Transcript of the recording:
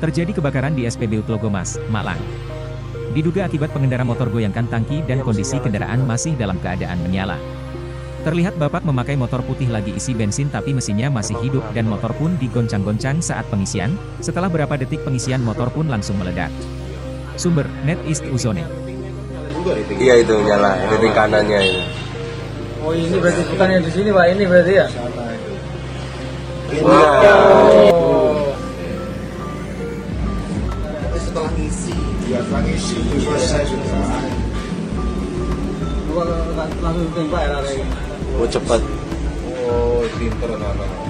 Terjadi kebakaran di SPBU Tlogomas, Malang. Diduga akibat pengendara motor goyangkan tangki dan kondisi kendaraan masih dalam keadaan menyala. Terlihat bapak memakai motor putih lagi isi bensin tapi mesinnya masih hidup dan motor pun digoncang-goncang saat pengisian. Setelah berapa detik pengisian motor pun langsung meledak. Sumber, NetEast Uzone. Iya itu nyala, titik kanannya itu. Oh ini berarti bukan yang di sini Pak, ini berarti ya? Setelah ngisi, terus saya sudah Langsung tembak ya? Oh cepat. oh pinter anak-anak.